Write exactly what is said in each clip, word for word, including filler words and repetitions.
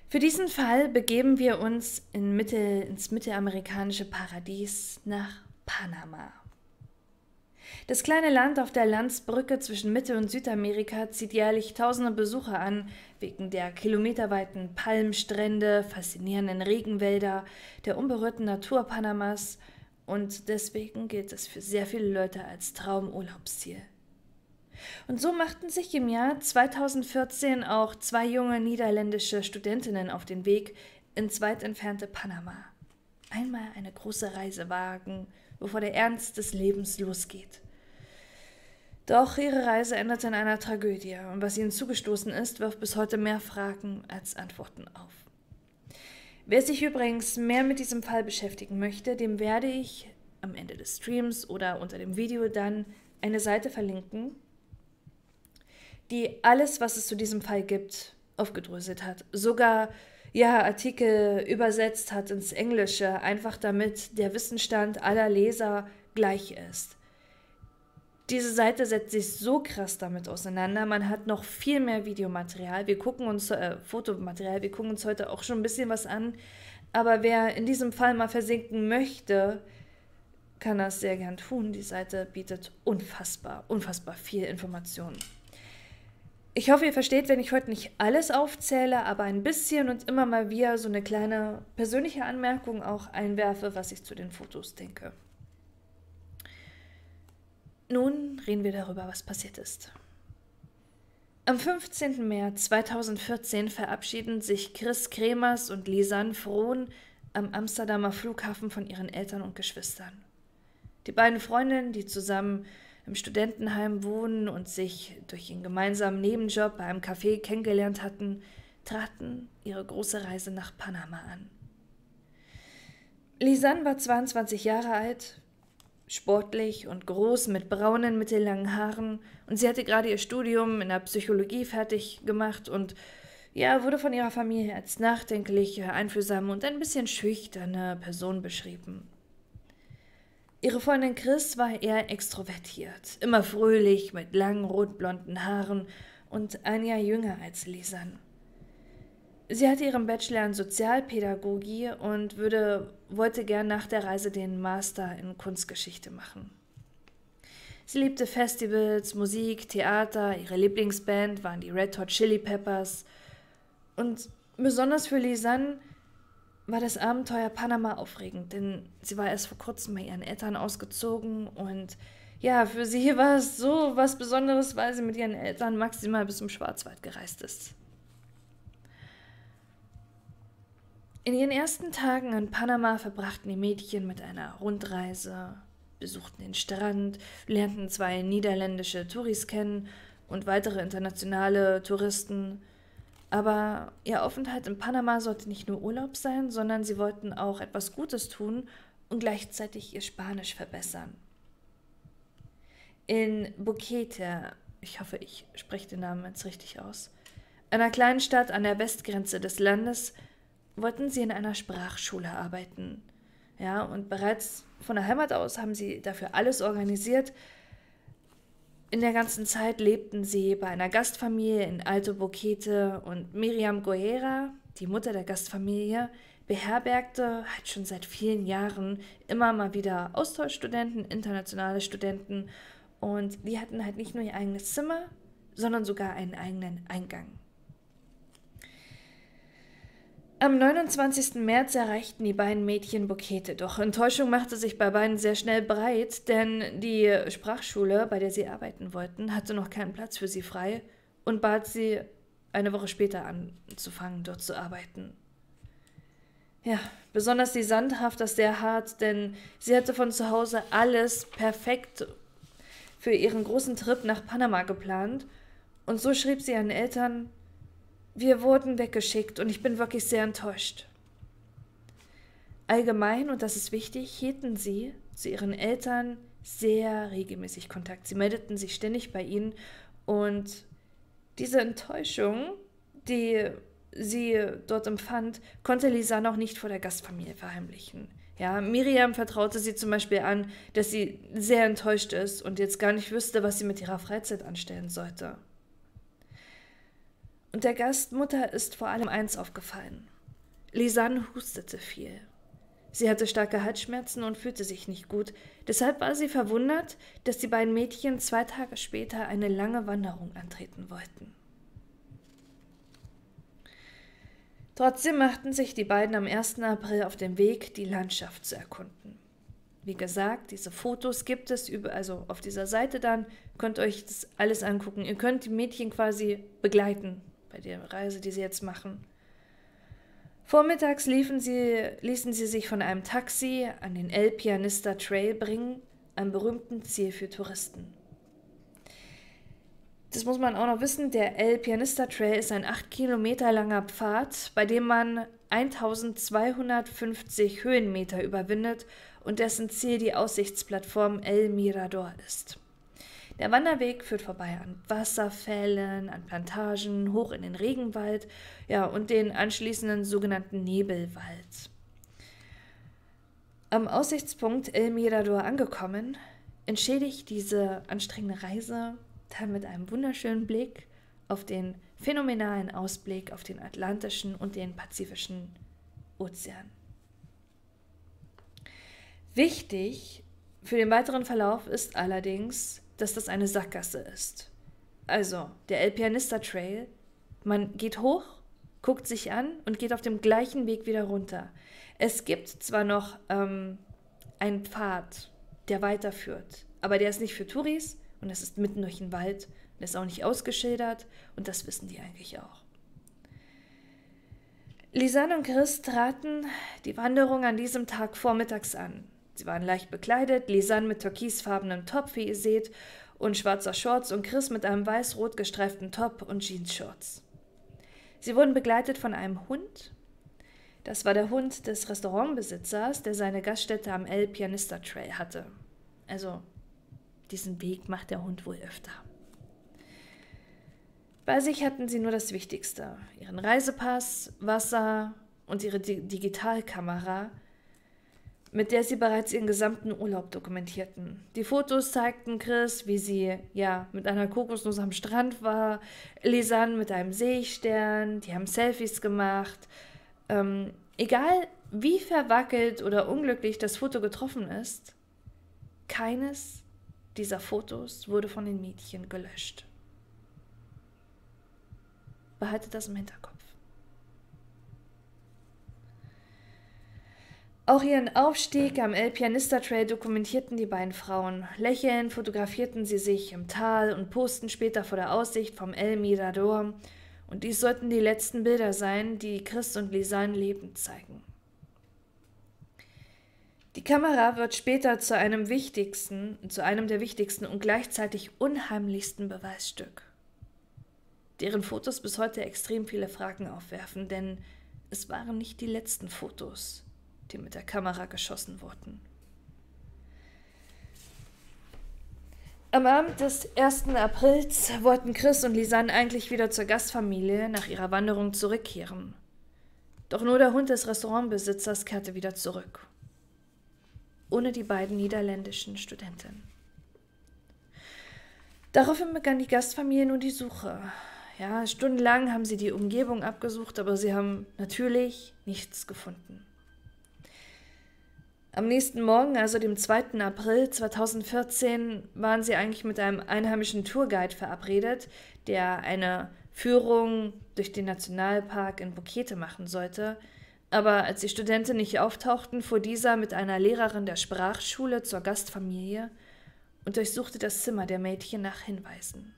Für diesen Fall begeben wir uns in Mittel, ins mittelamerikanische Paradies nach Panama. Das kleine Land auf der Landsbrücke zwischen Mittel- und Südamerika zieht jährlich tausende Besucher an, wegen der kilometerweiten Palmstrände, faszinierenden Regenwälder, der unberührten Natur Panamas, und deswegen gilt es für sehr viele Leute als Traumurlaubsziel. Und so machten sich im Jahr zweitausendvierzehn auch zwei junge niederländische Studentinnen auf den Weg ins weit entfernte Panama. Einmal eine große Reise wagen, bevor der Ernst des Lebens losgeht. Doch ihre Reise endete in einer Tragödie, und was ihnen zugestoßen ist, wirft bis heute mehr Fragen als Antworten auf. Wer sich übrigens mehr mit diesem Fall beschäftigen möchte, dem werde ich am Ende des Streams oder unter dem Video dann eine Seite verlinken, die alles, was es zu diesem Fall gibt, aufgedröselt hat. Sogar ja, Artikel übersetzt hat ins Englische, einfach damit der Wissensstand aller Leser gleich ist. Diese Seite setzt sich so krass damit auseinander. Man hat noch viel mehr Videomaterial. Wir gucken uns, äh, Fotomaterial, wir gucken uns heute auch schon ein bisschen was an. Aber wer in diesem Fall mal versinken möchte, kann das sehr gern tun. Die Seite bietet unfassbar, unfassbar viel Information. Ich hoffe, ihr versteht, wenn ich heute nicht alles aufzähle, aber ein bisschen und immer mal wieder so eine kleine persönliche Anmerkung auch einwerfe, was ich zu den Fotos denke. Nun reden wir darüber, was passiert ist. Am fünfzehnten März zweitausendvierzehn verabschieden sich Chris Kremers und Lisanne Frohn am Amsterdamer Flughafen von ihren Eltern und Geschwistern. Die beiden Freundinnen, die zusammen im Studentenheim wohnen und sich durch ihren gemeinsamen Nebenjob bei einem Café kennengelernt hatten, traten ihre große Reise nach Panama an. Lisanne war zweiundzwanzig Jahre alt, sportlich und groß mit braunen, mittellangen Haaren, und sie hatte gerade ihr Studium in der Psychologie fertig gemacht und ja, wurde von ihrer Familie als nachdenkliche, einfühlsame und ein bisschen schüchterne Person beschrieben. Ihre Freundin Chris war eher extrovertiert, immer fröhlich, mit langen rotblonden Haaren und ein Jahr jünger als Lisanne. Sie hatte ihren Bachelor in Sozialpädagogie und würde, wollte gern nach der Reise den Master in Kunstgeschichte machen. Sie liebte Festivals, Musik, Theater, ihre Lieblingsband waren die Red Hot Chili Peppers, und besonders für Lisanne war das Abenteuer Panama aufregend, denn sie war erst vor kurzem bei ihren Eltern ausgezogen und ja, für sie war es so was Besonderes, weil sie mit ihren Eltern maximal bis zum Schwarzwald gereist ist. In ihren ersten Tagen in Panama verbrachten die Mädchen mit einer Rundreise, besuchten den Strand, lernten zwei niederländische Touris kennen und weitere internationale Touristen. Aber ihr Aufenthalt in Panama sollte nicht nur Urlaub sein, sondern sie wollten auch etwas Gutes tun und gleichzeitig ihr Spanisch verbessern. In Boquete, ich hoffe, ich spreche den Namen jetzt richtig aus, einer kleinen Stadt an der Westgrenze des Landes, wollten sie in einer Sprachschule arbeiten. Ja, und bereits von der Heimat aus haben sie dafür alles organisiert. In der ganzen Zeit lebten sie bei einer Gastfamilie in Alto Boquete, und Miriam Guerra, die Mutter der Gastfamilie, beherbergte halt schon seit vielen Jahren immer mal wieder Austauschstudenten, internationale Studenten, und die hatten halt nicht nur ihr eigenes Zimmer, sondern sogar einen eigenen Eingang. Am neunundzwanzigsten März erreichten die beiden Mädchen Boquete, doch Enttäuschung machte sich bei beiden sehr schnell breit, denn die Sprachschule, bei der sie arbeiten wollten, hatte noch keinen Platz für sie frei und bat sie, eine Woche später anzufangen, dort zu arbeiten. Ja, besonders die Sandhaft das sehr hart, denn sie hatte von zu Hause alles perfekt für ihren großen Trip nach Panama geplant, und so schrieb sie ihren Eltern: Wir wurden weggeschickt und ich bin wirklich sehr enttäuscht. Allgemein, und das ist wichtig, hielten sie zu ihren Eltern sehr regelmäßig Kontakt. Sie meldeten sich ständig bei ihnen, und diese Enttäuschung, die sie dort empfand, konnte Lisanne auch nicht vor der Gastfamilie verheimlichen. Ja, Miriam vertraute sie zum Beispiel an, dass sie sehr enttäuscht ist und jetzt gar nicht wüsste, was sie mit ihrer Freizeit anstellen sollte. Und der Gastmutter ist vor allem eins aufgefallen. Lisanne hustete viel. Sie hatte starke Halsschmerzen und fühlte sich nicht gut. Deshalb war sie verwundert, dass die beiden Mädchen zwei Tage später eine lange Wanderung antreten wollten. Trotzdem machten sich die beiden am ersten April auf den Weg, die Landschaft zu erkunden. Wie gesagt, diese Fotos gibt es über, also auf dieser Seite dann, könnt ihr euch das alles angucken. Ihr könnt die Mädchen quasi begleiten bei der Reise, die sie jetzt machen. Vormittags liefen sie, ließen sie sich von einem Taxi an den El Pianista Trail bringen, einem berühmten Ziel für Touristen. Das muss man auch noch wissen, der El Pianista Trail ist ein acht Kilometer langer Pfad, bei dem man eintausendzweihundertfünfzig Höhenmeter überwindet und dessen Ziel die Aussichtsplattform El Mirador ist. Der Wanderweg führt vorbei an Wasserfällen, an Plantagen, hoch in den Regenwald, ja, und den anschließenden sogenannten Nebelwald. Am Aussichtspunkt El Mirador angekommen, entschädigt diese anstrengende Reise dann mit einem wunderschönen Blick auf den phänomenalen Ausblick auf den Atlantischen und den Pazifischen Ozean. Wichtig für den weiteren Verlauf ist allerdings, dass das eine Sackgasse ist. Also, der El Pianista Trail, man geht hoch, guckt sich an und geht auf dem gleichen Weg wieder runter. Es gibt zwar noch ähm, einen Pfad, der weiterführt, aber der ist nicht für Touris und es ist mitten durch den Wald und ist auch nicht ausgeschildert und das wissen die eigentlich auch. Lisanne und Chris traten die Wanderung an diesem Tag vormittags an. Sie waren leicht bekleidet, Lisanne mit türkisfarbenem Top, wie ihr seht, und schwarzer Shorts und Chris mit einem weiß-rot gestreiften Top und Jeansshorts. Sie wurden begleitet von einem Hund. Das war der Hund des Restaurantbesitzers, der seine Gaststätte am El Pianista Trail hatte. Also, diesen Weg macht der Hund wohl öfter. Bei sich hatten sie nur das Wichtigste: ihren Reisepass, Wasser und ihre Di- Digitalkamera, mit der sie bereits ihren gesamten Urlaub dokumentierten. Die Fotos zeigten Chris, wie sie ja mit einer Kokosnuss am Strand war, Lisanne mit einem Seestern, die haben Selfies gemacht. Ähm, egal wie verwackelt oder unglücklich das Foto getroffen ist, keines dieser Fotos wurde von den Mädchen gelöscht. Behaltet das im Hinterkopf. Auch ihren Aufstieg am El Pianista Trail dokumentierten die beiden Frauen. Lächelnd fotografierten sie sich im Tal und posten später vor der Aussicht vom El Mirador. Und dies sollten die letzten Bilder sein, die Chris und Lisanne lebend zeigen. Die Kamera wird später zu einem wichtigsten, zu einem der wichtigsten und gleichzeitig unheimlichsten Beweisstück, deren Fotos bis heute extrem viele Fragen aufwerfen, denn es waren nicht die letzten Fotos, die mit der Kamera geschossen wurden. Am Abend des ersten Aprils wollten Chris und Lisanne eigentlich wieder zur Gastfamilie nach ihrer Wanderung zurückkehren. Doch nur der Hund des Restaurantbesitzers kehrte wieder zurück. Ohne die beiden niederländischen Studentinnen. Daraufhin begann die Gastfamilie nun die Suche. Ja, stundenlang haben sie die Umgebung abgesucht, aber sie haben natürlich nichts gefunden. Am nächsten Morgen, also dem zweiten April zweitausendvierzehn, waren sie eigentlich mit einem einheimischen Tourguide verabredet, der eine Führung durch den Nationalpark in Bukete machen sollte. Aber als die Studenten nicht auftauchten, fuhr dieser mit einer Lehrerin der Sprachschule zur Gastfamilie und durchsuchte das Zimmer der Mädchen nach Hinweisen.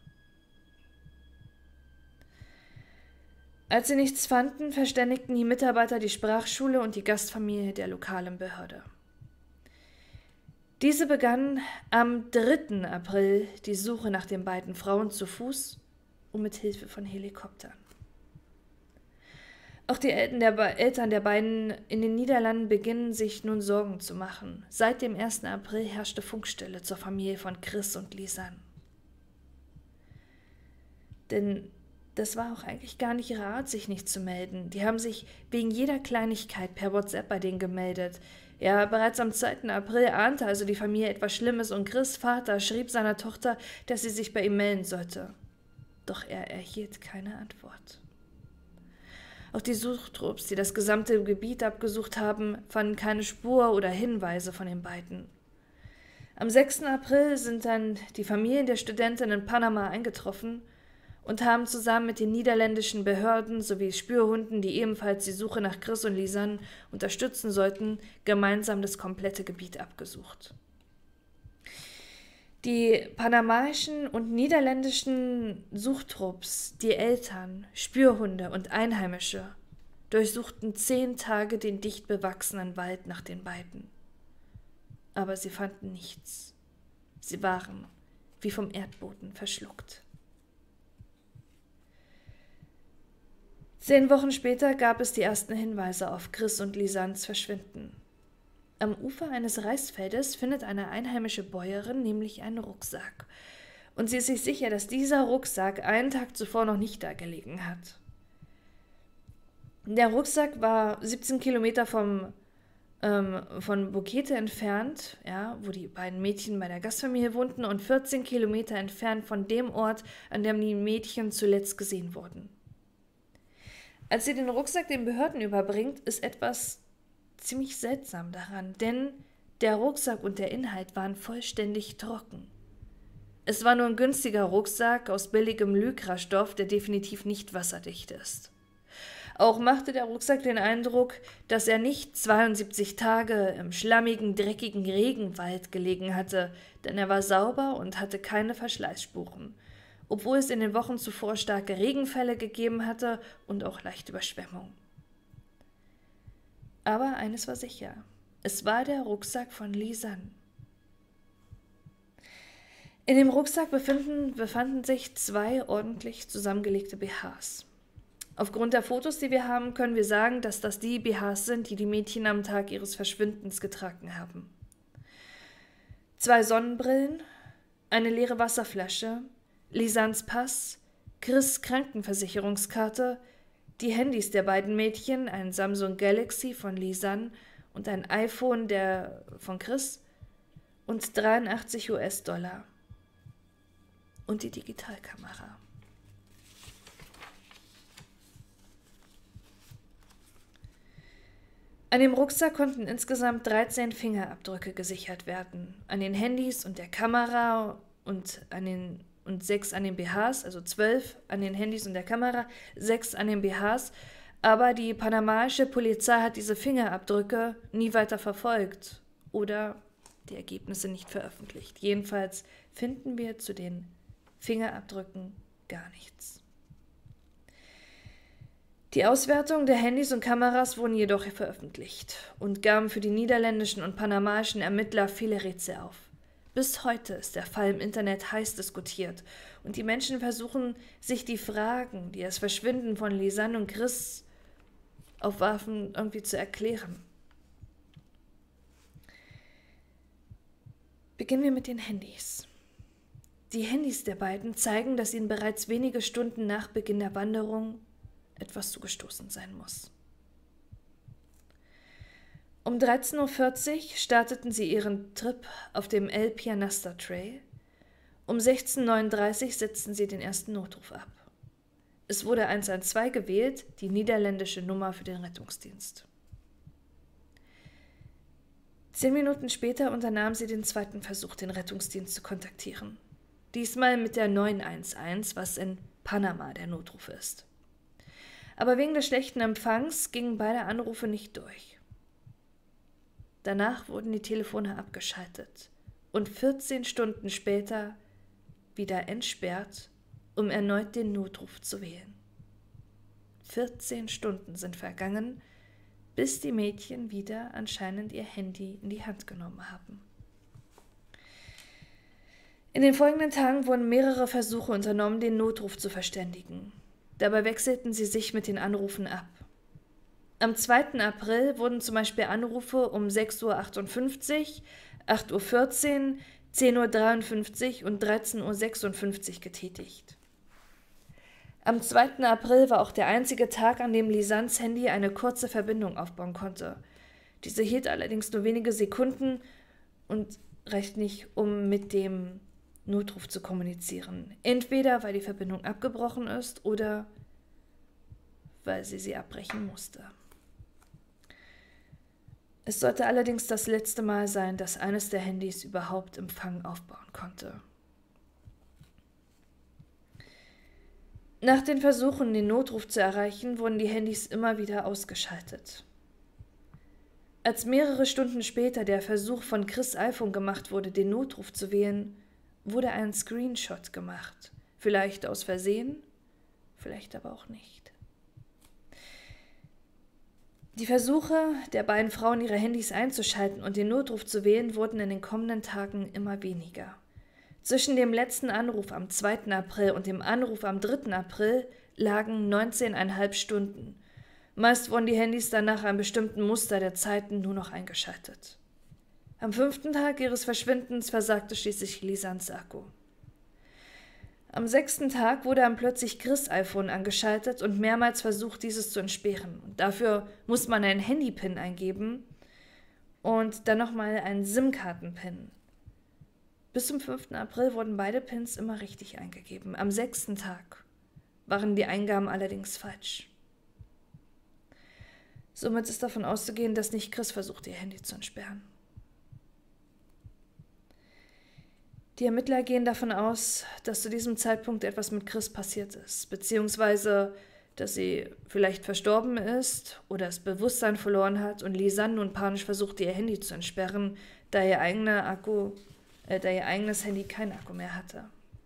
Als sie nichts fanden, verständigten die Mitarbeiter die Sprachschule und die Gastfamilie der lokalen Behörde. Diese begann am dritten April die Suche nach den beiden Frauen zu Fuß und mit Hilfe von Helikoptern. Auch die Eltern der, Be- Eltern der beiden in den Niederlanden beginnen sich nun Sorgen zu machen. Seit dem ersten April herrschte Funkstille zur Familie von Chris und Lisanne. Denn das war auch eigentlich gar nicht ihre Art, sich nicht zu melden. Die haben sich wegen jeder Kleinigkeit per WhatsApp bei denen gemeldet. Ja, bereits am zweiten April ahnte also die Familie etwas Schlimmes und Chris' Vater schrieb seiner Tochter, dass sie sich bei ihm melden sollte. Doch er erhielt keine Antwort. Auch die Suchtrupps, die das gesamte Gebiet abgesucht haben, fanden keine Spur oder Hinweise von den beiden. Am sechsten April sind dann die Familien der Studentin in Panama eingetroffen und haben zusammen mit den niederländischen Behörden sowie Spürhunden, die ebenfalls die Suche nach Chris und Lisanne unterstützen sollten, gemeinsam das komplette Gebiet abgesucht. Die panamaischen und niederländischen Suchtrupps, die Eltern, Spürhunde und Einheimische durchsuchten zehn Tage den dicht bewachsenen Wald nach den beiden. Aber sie fanden nichts. Sie waren wie vom Erdboden verschluckt. Zehn Wochen später gab es die ersten Hinweise auf Chris und Lisannes Verschwinden. Am Ufer eines Reisfeldes findet eine einheimische Bäuerin nämlich einen Rucksack. Und sie ist sich sicher, dass dieser Rucksack einen Tag zuvor noch nicht da gelegen hat. Der Rucksack war siebzehn Kilometer vom, ähm, von Bukete entfernt, ja, wo die beiden Mädchen bei der Gastfamilie wohnten, und vierzehn Kilometer entfernt von dem Ort, an dem die Mädchen zuletzt gesehen wurden. Als sie den Rucksack den Behörden überbringt, ist etwas ziemlich seltsam daran, denn der Rucksack und der Inhalt waren vollständig trocken. Es war nur ein günstiger Rucksack aus billigem Lycra-Stoff, der definitiv nicht wasserdicht ist. Auch machte der Rucksack den Eindruck, dass er nicht zweiundsiebzig Tage im schlammigen, dreckigen Regenwald gelegen hatte, denn er war sauber und hatte keine Verschleißspuren, obwohl es in den Wochen zuvor starke Regenfälle gegeben hatte und auch leichte Überschwemmung. Aber eines war sicher, es war der Rucksack von Lisanne. In dem Rucksack befinden, befanden sich zwei ordentlich zusammengelegte B Hs. Aufgrund der Fotos, die wir haben, können wir sagen, dass das die B Hs sind, die die Mädchen am Tag ihres Verschwindens getragen haben. Zwei Sonnenbrillen, eine leere Wasserflasche, Lisannes Pass, Chris' Krankenversicherungskarte, die Handys der beiden Mädchen, ein Samsung Galaxy von Lisanne und ein iPhone der von Chris und dreiundachtzig US-Dollar. Und die Digitalkamera. An dem Rucksack konnten insgesamt dreizehn Fingerabdrücke gesichert werden. An den Handys und der Kamera und an den und sechs an den B Hs, also zwölf an den Handys und der Kamera, sechs an den B Hs. Aber die panamaische Polizei hat diese Fingerabdrücke nie weiter verfolgt oder die Ergebnisse nicht veröffentlicht. Jedenfalls finden wir zu den Fingerabdrücken gar nichts. Die Auswertung der Handys und Kameras wurden jedoch veröffentlicht und gaben für die niederländischen und panamaischen Ermittler viele Rätsel auf. Bis heute ist der Fall im Internet heiß diskutiert und die Menschen versuchen, sich die Fragen, die das Verschwinden von Lisanne und Chris aufwarfen, irgendwie zu erklären. Beginnen wir mit den Handys. Die Handys der beiden zeigen, dass ihnen bereits wenige Stunden nach Beginn der Wanderung etwas zugestoßen sein muss. Um dreizehn Uhr vierzig starteten sie ihren Trip auf dem El Pianasta Trail. Um sechzehn Uhr neununddreißig setzten sie den ersten Notruf ab. Es wurde eins eins zwei gewählt, die niederländische Nummer für den Rettungsdienst. Zehn Minuten später unternahmen sie den zweiten Versuch, den Rettungsdienst zu kontaktieren. Diesmal mit der neun eins eins, was in Panama der Notruf ist. Aber wegen des schlechten Empfangs gingen beide Anrufe nicht durch. Danach wurden die Telefone abgeschaltet und vierzehn Stunden später wieder entsperrt, um erneut den Notruf zu wählen. vierzehn Stunden sind vergangen, bis die Mädchen wieder anscheinend ihr Handy in die Hand genommen haben. In den folgenden Tagen wurden mehrere Versuche unternommen, den Notruf zu verständigen. Dabei wechselten sie sich mit den Anrufen ab. Am zweiten April wurden zum Beispiel Anrufe um sechs Uhr achtundfünfzig, acht Uhr vierzehn, zehn Uhr dreiundfünfzig und dreizehn Uhr sechsundfünfzig getätigt. Am zweiten April war auch der einzige Tag, an dem Lisannes Handy eine kurze Verbindung aufbauen konnte. Diese hielt allerdings nur wenige Sekunden und reicht nicht, um mit dem Notruf zu kommunizieren. Entweder weil die Verbindung abgebrochen ist oder weil sie sie abbrechen musste. Es sollte allerdings das letzte Mal sein, dass eines der Handys überhaupt Empfang aufbauen konnte. Nach den Versuchen, den Notruf zu erreichen, wurden die Handys immer wieder ausgeschaltet. Als mehrere Stunden später der Versuch von Chris' iPhone gemacht wurde, den Notruf zu wählen, wurde ein Screenshot gemacht. Vielleicht aus Versehen, vielleicht aber auch nicht. Die Versuche der beiden Frauen, ihre Handys einzuschalten und den Notruf zu wählen, wurden in den kommenden Tagen immer weniger. Zwischen dem letzten Anruf am zweiten April und dem Anruf am dritten April lagen neunzehneinhalb Stunden. Meist wurden die Handys dann nach einem bestimmten Muster der Zeiten nur noch eingeschaltet. Am fünften Tag ihres Verschwindens versagte schließlich Lisans Akku. Am sechsten Tag wurde dann plötzlich Chris' iPhone angeschaltet und mehrmals versucht, dieses zu entsperren. Und dafür muss man einen Handy-Pin eingeben und dann nochmal einen SIM-Karten-Pin. Bis zum fünften April wurden beide Pins immer richtig eingegeben. Am sechsten Tag waren die Eingaben allerdings falsch. Somit ist davon auszugehen, dass nicht Chris versucht, ihr Handy zu entsperren. Die Ermittler gehen davon aus, dass zu diesem Zeitpunkt etwas mit Chris passiert ist, beziehungsweise dass sie vielleicht verstorben ist oder das Bewusstsein verloren hat und Lisanne nun panisch versucht, ihr Handy zu entsperren, da ihr eigener Akku da ihr eigenes Handy keinen Akku mehr hatte.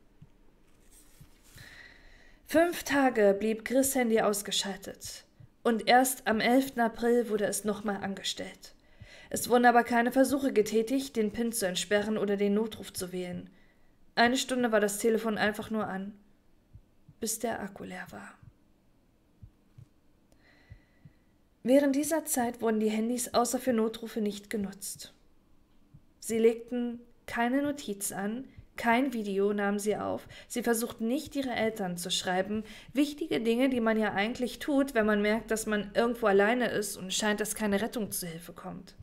Fünf Tage blieb Chris' Handy ausgeschaltet und erst am elften April wurde es nochmal angestellt. Es wurden aber keine Versuche getätigt, den PIN zu entsperren oder den Notruf zu wählen. Eine Stunde war das Telefon einfach nur an, bis der Akku leer war. Während dieser Zeit wurden die Handys außer für Notrufe nicht genutzt. Sie legten keine Notiz an, kein Video nahmen sie auf, sie versuchten nicht, ihre Eltern zu schreiben. Wichtige Dinge, die man ja eigentlich tut, wenn man merkt, dass man irgendwo alleine ist und scheint, dass keine Rettung zu Hilfe kommt.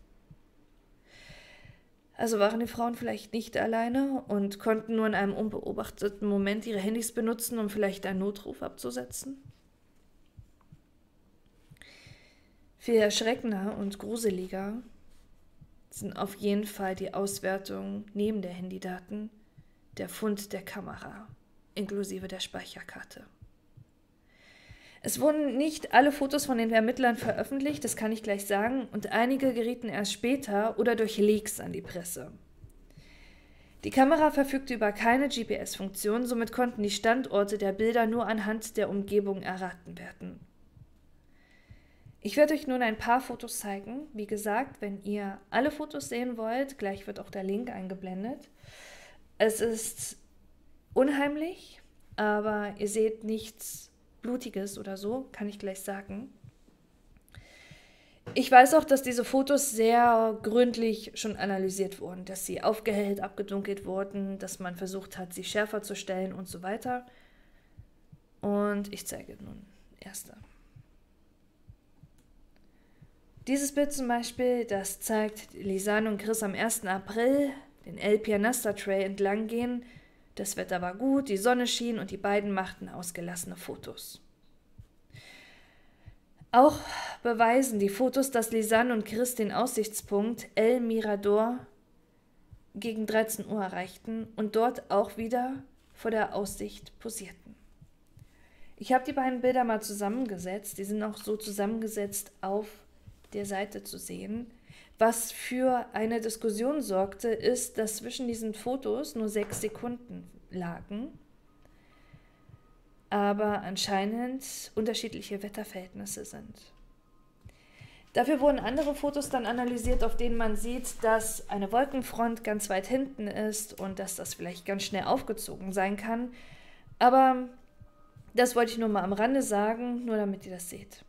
Also waren die Frauen vielleicht nicht alleine und konnten nur in einem unbeobachteten Moment ihre Handys benutzen, um vielleicht einen Notruf abzusetzen? Viel erschreckender und gruseliger sind auf jeden Fall die Auswertung neben der Handydaten, der Fund der Kamera, inklusive der Speicherkarte. Es wurden nicht alle Fotos von den Ermittlern veröffentlicht, das kann ich gleich sagen, und einige gerieten erst später oder durch Leaks an die Presse. Die Kamera verfügte über keine G P S-Funktion, somit konnten die Standorte der Bilder nur anhand der Umgebung erraten werden. Ich werde euch nun ein paar Fotos zeigen. Wie gesagt, wenn ihr alle Fotos sehen wollt, gleich wird auch der Link eingeblendet. Es ist unheimlich, aber ihr seht nichts Blutiges oder so, kann ich gleich sagen. Ich weiß auch, dass diese Fotos sehr gründlich schon analysiert wurden, dass sie aufgehellt, abgedunkelt wurden, dass man versucht hat, sie schärfer zu stellen und so weiter. Und ich zeige nun erste. Dieses Bild zum Beispiel, das zeigt Lisanne und Chris am ersten April den El Pianista Trail entlang gehen. Das Wetter war gut, die Sonne schien und die beiden machten ausgelassene Fotos. Auch beweisen die Fotos, dass Lisanne und Chris den Aussichtspunkt El Mirador gegen dreizehn Uhr erreichten und dort auch wieder vor der Aussicht posierten. Ich habe die beiden Bilder mal zusammengesetzt, die sind auch so zusammengesetzt auf der Seite zu sehen. Was für eine Diskussion sorgte, ist, dass zwischen diesen Fotos nur sechs Sekunden lagen, aber anscheinend unterschiedliche Wetterverhältnisse sind. Dafür wurden andere Fotos dann analysiert, auf denen man sieht, dass eine Wolkenfront ganz weit hinten ist und dass das vielleicht ganz schnell aufgezogen sein kann. Aber das wollte ich nur mal am Rande sagen, nur damit ihr das seht.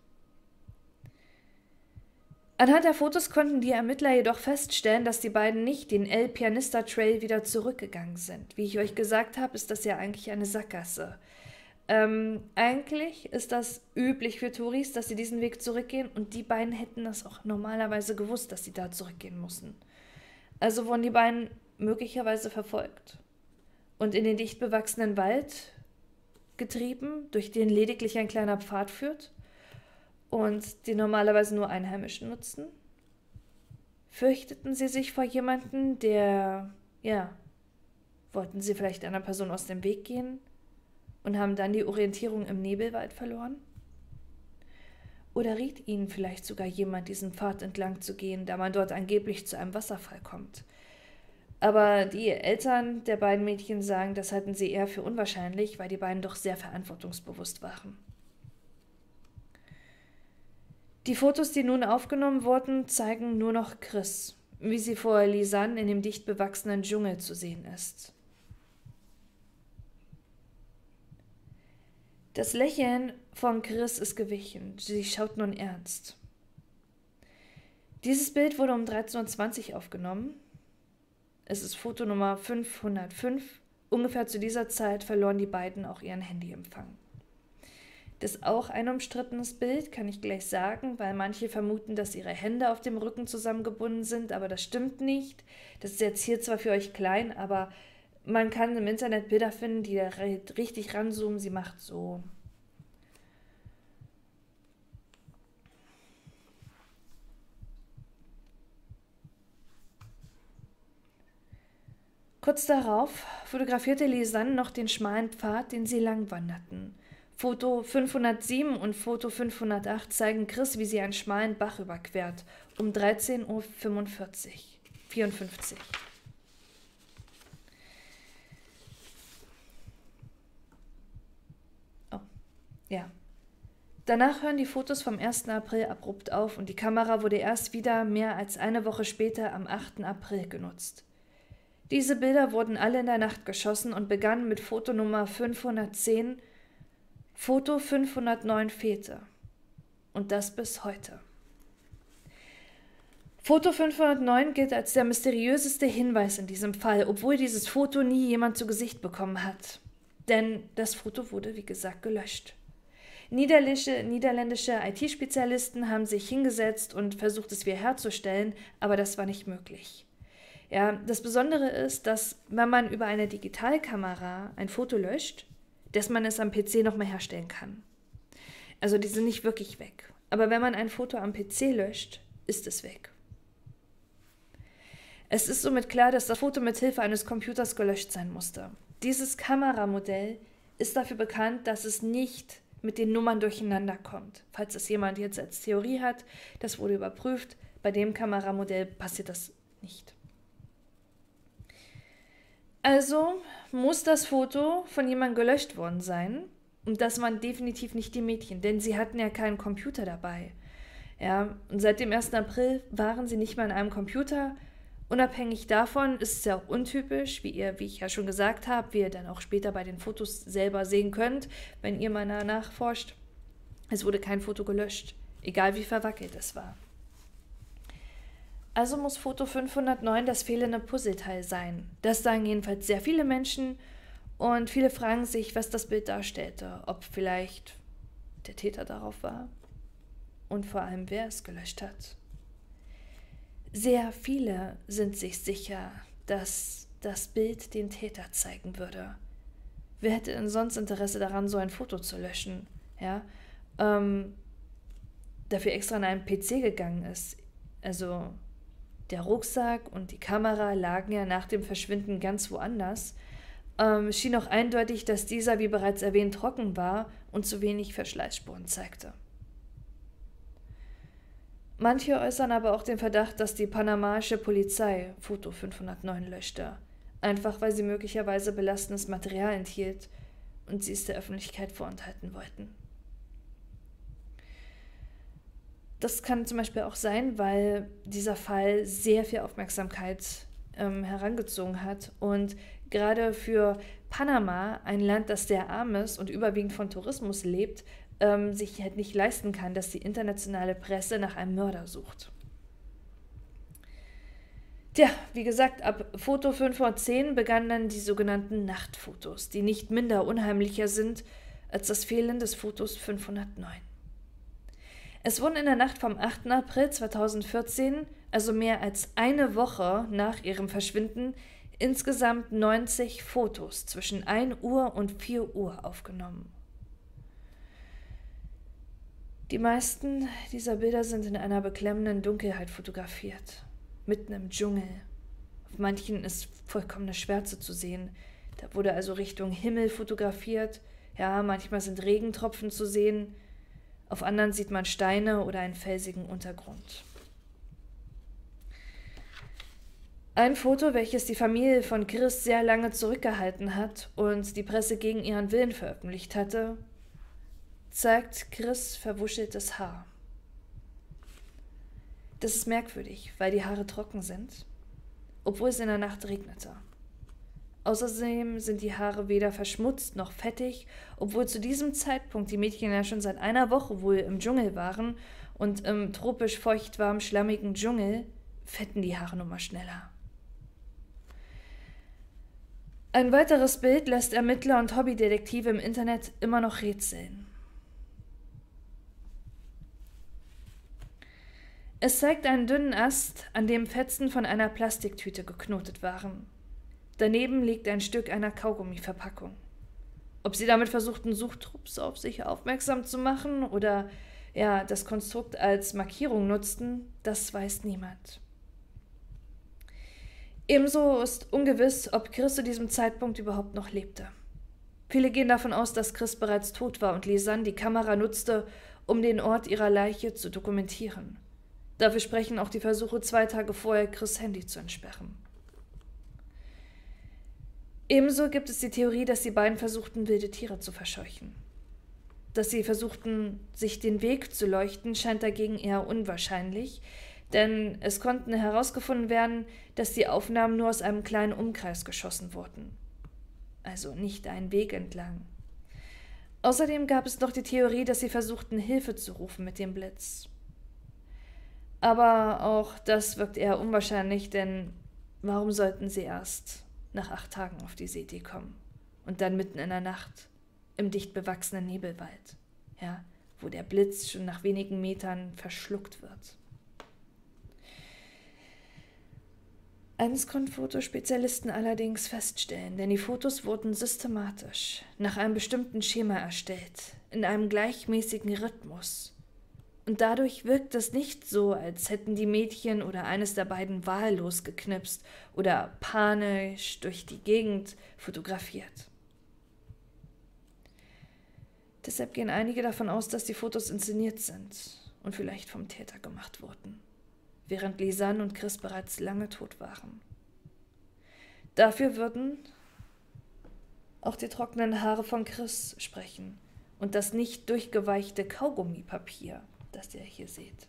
Anhand der Fotos konnten die Ermittler jedoch feststellen, dass die beiden nicht den El Pianista Trail wieder zurückgegangen sind. Wie ich euch gesagt habe, ist das ja eigentlich eine Sackgasse. Ähm, eigentlich ist das üblich für Touris, dass sie diesen Weg zurückgehen und die beiden hätten das auch normalerweise gewusst, dass sie da zurückgehen mussten. Also wurden die beiden möglicherweise verfolgt und in den dicht bewachsenen Wald getrieben, durch den lediglich ein kleiner Pfad führt. und die normalerweise nur Einheimischen nutzen? Fürchteten sie sich vor jemandem, der, ja, wollten sie vielleicht einer Person aus dem Weg gehen und haben dann die Orientierung im Nebelwald verloren? Oder riet ihnen vielleicht sogar jemand, diesen Pfad entlang zu gehen, da man dort angeblich zu einem Wasserfall kommt? Aber die Eltern der beiden Mädchen sagen, das halten sie eher für unwahrscheinlich, weil die beiden doch sehr verantwortungsbewusst waren. Die Fotos, die nun aufgenommen wurden, zeigen nur noch Chris, wie sie vor Lisanne in dem dicht bewachsenen Dschungel zu sehen ist. Das Lächeln von Chris ist gewichen, sie schaut nun ernst. Dieses Bild wurde um dreizehn Uhr zwanzig aufgenommen. Es ist Foto Nummer fünfhundertfünf. Ungefähr zu dieser Zeit verloren die beiden auch ihren Handyempfang. Das ist auch ein umstrittenes Bild, kann ich gleich sagen, weil manche vermuten, dass ihre Hände auf dem Rücken zusammengebunden sind, aber das stimmt nicht. Das ist jetzt hier zwar für euch klein, aber man kann im Internet Bilder finden, die da richtig ranzoomen. Sie macht so. Kurz darauf fotografierte Lisanne noch den schmalen Pfad, den sie lang wanderten. Foto fünfhundertsieben und Foto fünfhundertacht zeigen Chris, wie sie einen schmalen Bach überquert, um dreizehn Uhr vierundfünfzig. Oh, ja. Danach hören die Fotos vom ersten April abrupt auf und die Kamera wurde erst wieder mehr als eine Woche später am achten April genutzt. Diese Bilder wurden alle in der Nacht geschossen und begannen mit Foto Nummer fünfhundertzehn. Foto fünfhundertneun fehlte. Und das bis heute. Foto fünfhundertneun gilt als der mysteriöseste Hinweis in diesem Fall, obwohl dieses Foto nie jemand zu Gesicht bekommen hat. Denn das Foto wurde, wie gesagt, gelöscht. Niederländische, niederländische I T-Spezialisten haben sich hingesetzt und versucht, es wiederherzustellen, aber das war nicht möglich. Ja, das Besondere ist, dass wenn man über eine Digitalkamera ein Foto löscht, dass man es am P C nochmal herstellen kann. Also die sind nicht wirklich weg. Aber wenn man ein Foto am P C löscht, ist es weg. Es ist somit klar, dass das Foto mit Hilfe eines Computers gelöscht sein musste. Dieses Kameramodell ist dafür bekannt, dass es nicht mit den Nummern durcheinander kommt. Falls es jemand jetzt als Theorie hat, das wurde überprüft. Bei dem Kameramodell passiert das nicht. Also muss das Foto von jemandem gelöscht worden sein und das waren definitiv nicht die Mädchen, denn sie hatten ja keinen Computer dabei. Ja, und seit dem ersten April waren sie nicht mehr an einem Computer. Unabhängig davon ist es ja auch untypisch, wie ihr, wie ich ja schon gesagt habe, wie ihr dann auch später bei den Fotos selber sehen könnt, wenn ihr mal nachforscht. Es wurde kein Foto gelöscht, egal wie verwackelt es war. Also muss Foto fünfhundertneun das fehlende Puzzleteil sein. Das sagen jedenfalls sehr viele Menschen und viele fragen sich, was das Bild darstellte, ob vielleicht der Täter darauf war und vor allem, wer es gelöscht hat. Sehr viele sind sich sicher, dass das Bild den Täter zeigen würde. Wer hätte denn sonst Interesse daran, so ein Foto zu löschen? Ja, ähm, dafür extra an einen P C gegangen ist. Also der Rucksack und die Kamera lagen ja nach dem Verschwinden ganz woanders. Ähm, es schien auch eindeutig, dass dieser, wie bereits erwähnt, trocken war und zu wenig Verschleißspuren zeigte. Manche äußern aber auch den Verdacht, dass die panamaische Polizei Foto fünfhundertneun löschte, einfach weil sie möglicherweise belastendes Material enthielt und sie es der Öffentlichkeit vorenthalten wollten. Das kann zum Beispiel auch sein, weil dieser Fall sehr viel Aufmerksamkeit ähm, herangezogen hat und gerade für Panama, ein Land, das sehr arm ist und überwiegend von Tourismus lebt, ähm, sich halt nicht leisten kann, dass die internationale Presse nach einem Mörder sucht. Tja, wie gesagt, ab Foto fünfhundertzehn begannen dann die sogenannten Nachtfotos, die nicht minder unheimlicher sind als das Fehlen des Fotos fünfhundertneun. Es wurden in der Nacht vom achten April zweitausendvierzehn, also mehr als eine Woche nach ihrem Verschwinden, insgesamt neunzig Fotos zwischen ein Uhr und vier Uhr aufgenommen. Die meisten dieser Bilder sind in einer beklemmenden Dunkelheit fotografiert, mitten im Dschungel. Auf manchen ist vollkommene Schwärze zu sehen. Da wurde also Richtung Himmel fotografiert. Ja, manchmal sind Regentropfen zu sehen. Auf anderen sieht man Steine oder einen felsigen Untergrund. Ein Foto, welches die Familie von Chris sehr lange zurückgehalten hat und die Presse gegen ihren Willen veröffentlicht hatte, zeigt Chris verwuscheltes Haar. Das ist merkwürdig, weil die Haare trocken sind, obwohl es in der Nacht regnete. Außerdem sind die Haare weder verschmutzt noch fettig, obwohl zu diesem Zeitpunkt die Mädchen ja schon seit einer Woche wohl im Dschungel waren und im tropisch feuchtwarmen, schlammigen Dschungel fetten die Haare nun mal schneller. Ein weiteres Bild lässt Ermittler und Hobbydetektive im Internet immer noch rätseln. Es zeigt einen dünnen Ast, an dem Fetzen von einer Plastiktüte geknotet waren. Daneben liegt ein Stück einer Kaugummiverpackung. Ob sie damit versuchten, Suchtrupps auf sich aufmerksam zu machen oder ja, das Konstrukt als Markierung nutzten, das weiß niemand. Ebenso ist ungewiss, ob Chris zu diesem Zeitpunkt überhaupt noch lebte. Viele gehen davon aus, dass Chris bereits tot war und Lisanne die Kamera nutzte, um den Ort ihrer Leiche zu dokumentieren. Dafür sprechen auch die Versuche, zwei Tage vorher Chris' Handy zu entsperren. Ebenso gibt es die Theorie, dass die beiden versuchten, wilde Tiere zu verscheuchen. Dass sie versuchten, sich den Weg zu leuchten, scheint dagegen eher unwahrscheinlich, denn es konnten herausgefunden werden, dass die Aufnahmen nur aus einem kleinen Umkreis geschossen wurden. Also nicht einen Weg entlang. Außerdem gab es noch die Theorie, dass sie versuchten, Hilfe zu rufen mit dem Blitz. Aber auch das wirkt eher unwahrscheinlich, denn warum sollten sie erst nach acht Tagen auf diese Idee kommen und dann mitten in der Nacht im dicht bewachsenen Nebelwald, ja, wo der Blitz schon nach wenigen Metern verschluckt wird. Eines konnten Fotospezialisten allerdings feststellen, denn die Fotos wurden systematisch nach einem bestimmten Schema erstellt, in einem gleichmäßigen Rhythmus. Und dadurch wirkt es nicht so, als hätten die Mädchen oder eines der beiden wahllos geknipst oder panisch durch die Gegend fotografiert. Deshalb gehen einige davon aus, dass die Fotos inszeniert sind und vielleicht vom Täter gemacht wurden, während Lisanne und Chris bereits lange tot waren. Dafür würden auch die trockenen Haare von Chris sprechen und das nicht durchgeweichte Kaugummipapier, das ihr hier seht.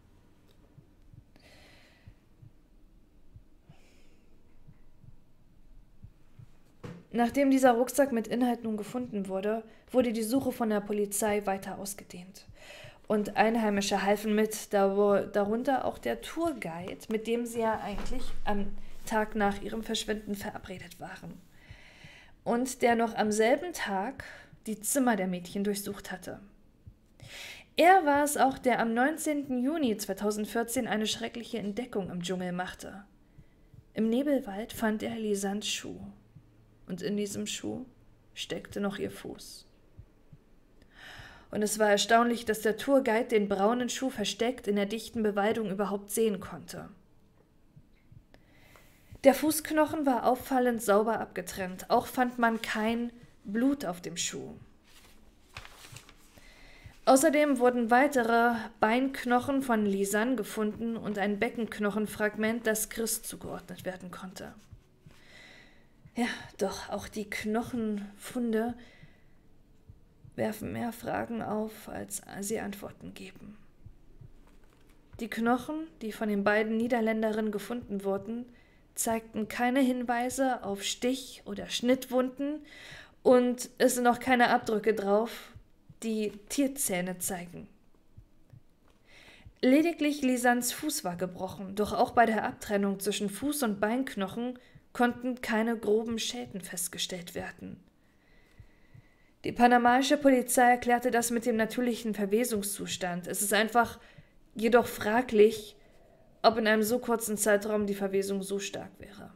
Nachdem dieser Rucksack mit Inhalt nun gefunden wurde, wurde die Suche von der Polizei weiter ausgedehnt. Und Einheimische halfen mit, darunter auch der Tourguide, mit dem sie ja eigentlich am Tag nach ihrem Verschwinden verabredet waren. Und der noch am selben Tag die Zimmer der Mädchen durchsucht hatte. Er war es auch, der am neunzehnten Juni zweitausendvierzehn eine schreckliche Entdeckung im Dschungel machte. Im Nebelwald fand er Lisannes Schuh. Und in diesem Schuh steckte noch ihr Fuß. Und es war erstaunlich, dass der Tourguide den braunen Schuh versteckt in der dichten Bewaldung überhaupt sehen konnte. Der Fußknochen war auffallend sauber abgetrennt. Auch fand man kein Blut auf dem Schuh. Außerdem wurden weitere Beinknochen von Lisanne gefunden und ein Beckenknochenfragment, das Chris zugeordnet werden konnte. Ja, doch auch die Knochenfunde werfen mehr Fragen auf, als sie Antworten geben. Die Knochen, die von den beiden Niederländerinnen gefunden wurden, zeigten keine Hinweise auf Stich- oder Schnittwunden und es sind auch keine Abdrücke drauf, die Tierzähne zeigen. Lediglich Lisannes Fuß war gebrochen, doch auch bei der Abtrennung zwischen Fuß- und Beinknochen konnten keine groben Schäden festgestellt werden. Die panamaische Polizei erklärte das mit dem natürlichen Verwesungszustand. Es ist einfach jedoch fraglich, ob in einem so kurzen Zeitraum die Verwesung so stark wäre.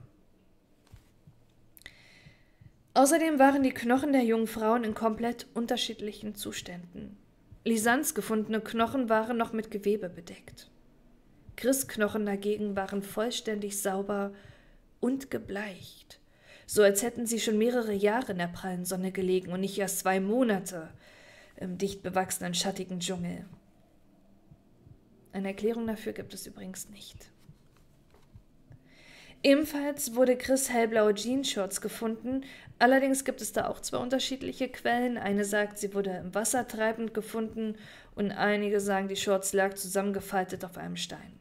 Außerdem waren die Knochen der jungen Frauen in komplett unterschiedlichen Zuständen. Lisannes gefundene Knochen waren noch mit Gewebe bedeckt. Chris' Knochen dagegen waren vollständig sauber und gebleicht, so als hätten sie schon mehrere Jahre in der prallen Sonne gelegen und nicht erst zwei Monate im dicht bewachsenen, schattigen Dschungel. Eine Erklärung dafür gibt es übrigens nicht. Ebenfalls wurde Chris' hellblaue Jeansshorts gefunden, allerdings gibt es da auch zwei unterschiedliche Quellen. Eine sagt, sie wurde im Wasser treibend gefunden und einige sagen, die Shorts lag zusammengefaltet auf einem Stein.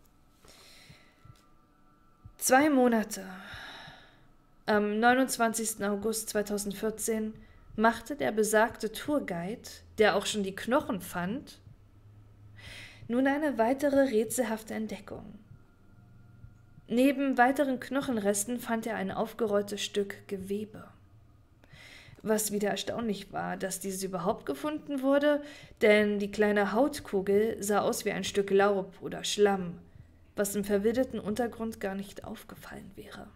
Zwei Monate. Am neunundzwanzigsten August zweitausendvierzehn machte der besagte Tourguide, der auch schon die Knochen fand, nun eine weitere rätselhafte Entdeckung. Neben weiteren Knochenresten fand er ein aufgerolltes Stück Gewebe. Was wieder erstaunlich war, dass dieses überhaupt gefunden wurde, denn die kleine Hautkugel sah aus wie ein Stück Laub oder Schlamm, was im verwilderten Untergrund gar nicht aufgefallen wäre.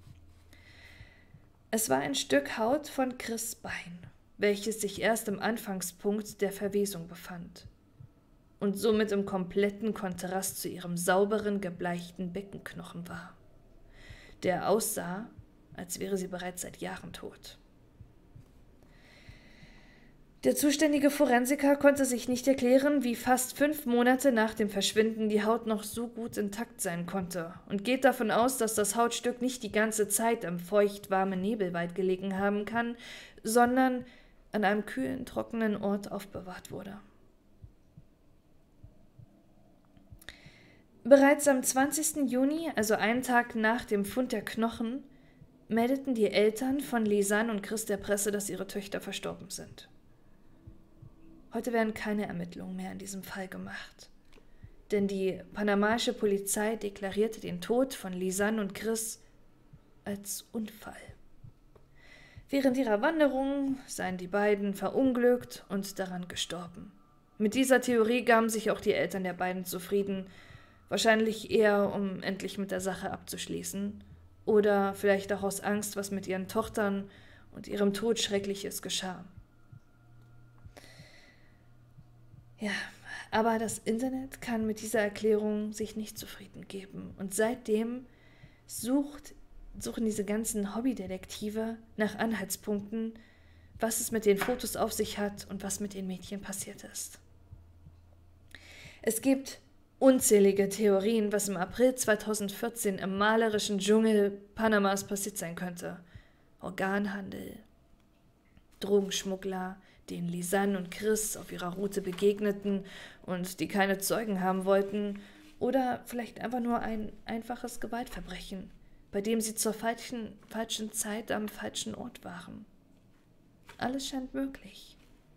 Es war ein Stück Haut von Chris' Bein, welches sich erst im Anfangspunkt der Verwesung befand und somit im kompletten Kontrast zu ihrem sauberen, gebleichten Beckenknochen war, der aussah, als wäre sie bereits seit Jahren tot. Der zuständige Forensiker konnte sich nicht erklären, wie fast fünf Monate nach dem Verschwinden die Haut noch so gut intakt sein konnte und geht davon aus, dass das Hautstück nicht die ganze Zeit im feucht-warmen Nebelwald gelegen haben kann, sondern an einem kühlen, trockenen Ort aufbewahrt wurde. Bereits am zwanzigsten Juni, also einen Tag nach dem Fund der Knochen, meldeten die Eltern von Lisanne und Chris der Presse, dass ihre Töchter verstorben sind. Heute werden keine Ermittlungen mehr in diesem Fall gemacht, denn die panamaische Polizei deklarierte den Tod von Lisanne und Chris als Unfall. Während ihrer Wanderung seien die beiden verunglückt und daran gestorben. Mit dieser Theorie gaben sich auch die Eltern der beiden zufrieden, wahrscheinlich eher, um endlich mit der Sache abzuschließen oder vielleicht auch aus Angst, was mit ihren Tochtern und ihrem Tod Schreckliches geschah. Ja, aber das Internet kann mit dieser Erklärung sich nicht zufrieden geben und seitdem sucht, suchen diese ganzen Hobbydetektive nach Anhaltspunkten, was es mit den Fotos auf sich hat und was mit den Mädchen passiert ist. Es gibt unzählige Theorien, was im April zweitausendvierzehn im malerischen Dschungel Panamas passiert sein könnte. Organhandel, Drogenschmuggler, denen Lisanne und Chris auf ihrer Route begegneten und die keine Zeugen haben wollten, oder vielleicht einfach nur ein einfaches Gewaltverbrechen, bei dem sie zur falschen, falschen Zeit am falschen Ort waren. Alles scheint möglich.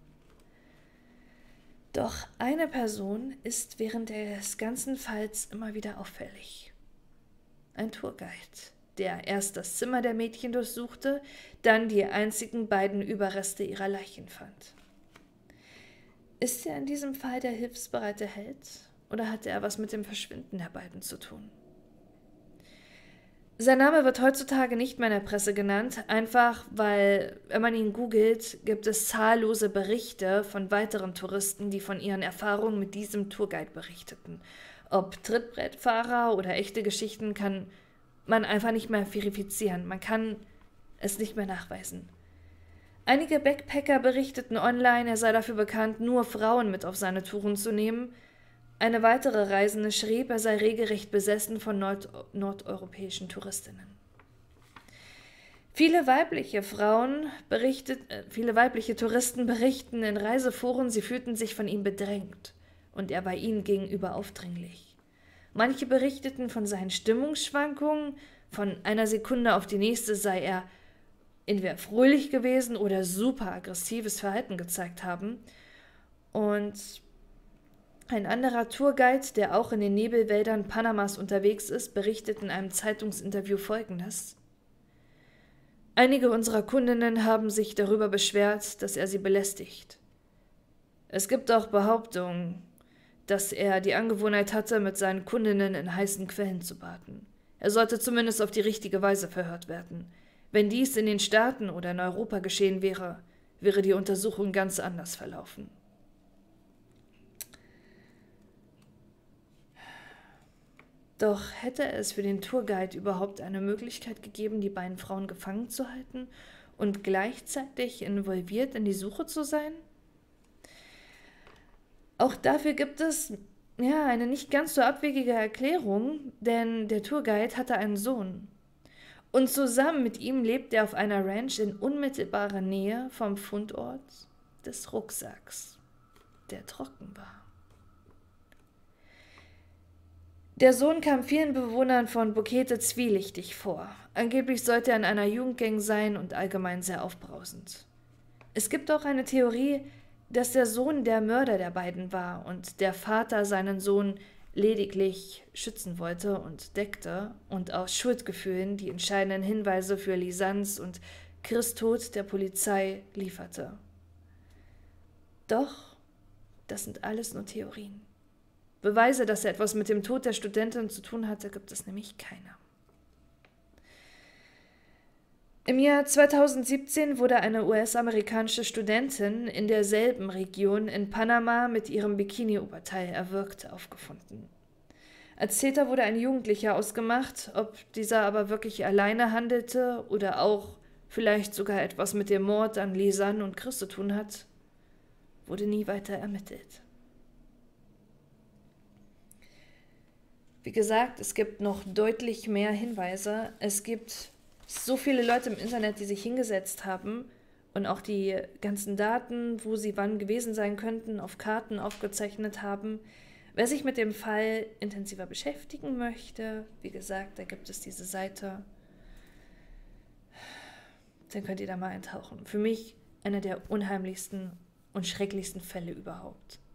Doch eine Person ist während des ganzen Falls immer wieder auffällig. Ein Tourguide, der erst das Zimmer der Mädchen durchsuchte, dann die einzigen beiden Überreste ihrer Leichen fand. Ist er in diesem Fall der hilfsbereite Held oder hatte er was mit dem Verschwinden der beiden zu tun? Sein Name wird heutzutage nicht mehr in der Presse genannt, einfach weil, wenn man ihn googelt, gibt es zahllose Berichte von weiteren Touristen, die von ihren Erfahrungen mit diesem Tourguide berichteten. Ob Trittbrettfahrer oder echte Geschichten, kann man einfach nicht mehr verifizieren. Man kann es nicht mehr nachweisen. Einige Backpacker berichteten online, er sei dafür bekannt, nur Frauen mit auf seine Touren zu nehmen. Eine weitere Reisende schrieb, er sei regelrecht besessen von nord nordeuropäischen Touristinnen. Viele weibliche Frauen berichtet, äh, viele weibliche Touristen berichten in Reiseforen, sie fühlten sich von ihm bedrängt und er war ihnen gegenüber aufdringlich. Manche berichteten von seinen Stimmungsschwankungen, von einer Sekunde auf die nächste sei er entweder fröhlich gewesen oder super aggressives Verhalten gezeigt haben. Und ein anderer Tourguide, der auch in den Nebelwäldern Panamas unterwegs ist, berichtet in einem Zeitungsinterview Folgendes: Einige unserer Kundinnen haben sich darüber beschwert, dass er sie belästigt. Es gibt auch Behauptungen, dass er die Angewohnheit hatte, mit seinen Kundinnen in heißen Quellen zu baden. Er sollte zumindest auf die richtige Weise verhört werden. Wenn dies in den Staaten oder in Europa geschehen wäre, wäre die Untersuchung ganz anders verlaufen. Doch hätte es für den Tourguide überhaupt eine Möglichkeit gegeben, die beiden Frauen gefangen zu halten und gleichzeitig involviert in die Suche zu sein? Auch dafür gibt es ja eine nicht ganz so abwegige Erklärung, denn der Tourguide hatte einen Sohn. Und zusammen mit ihm lebt er auf einer Ranch in unmittelbarer Nähe vom Fundort des Rucksacks, der trocken war. Der Sohn kam vielen Bewohnern von Bukete zwielichtig vor. Angeblich sollte er in einer Jugendgang sein und allgemein sehr aufbrausend. Es gibt auch eine Theorie, dass der Sohn der Mörder der beiden war und der Vater seinen Sohn lediglich schützen wollte und deckte und aus Schuldgefühlen die entscheidenden Hinweise für Lisans und Chris' Tod der Polizei lieferte. Doch das sind alles nur Theorien. Beweise, dass er etwas mit dem Tod der Studentin zu tun hatte, gibt es nämlich keine. Im Jahr zweitausendsiebzehn wurde eine U S-amerikanische Studentin in derselben Region in Panama mit ihrem Bikini-Oberteil erwürgt aufgefunden. Als Täter wurde ein Jugendlicher ausgemacht, ob dieser aber wirklich alleine handelte oder auch vielleicht sogar etwas mit dem Mord an Lisanne und Chris zu tun hat, wurde nie weiter ermittelt. Wie gesagt, es gibt noch deutlich mehr Hinweise. Es gibt so viele Leute im Internet, die sich hingesetzt haben und auch die ganzen Daten, wo sie wann gewesen sein könnten, auf Karten aufgezeichnet haben. Wer sich mit dem Fall intensiver beschäftigen möchte, wie gesagt, da gibt es diese Seite, dann könnt ihr da mal eintauchen. Für mich einer der unheimlichsten und schrecklichsten Fälle überhaupt.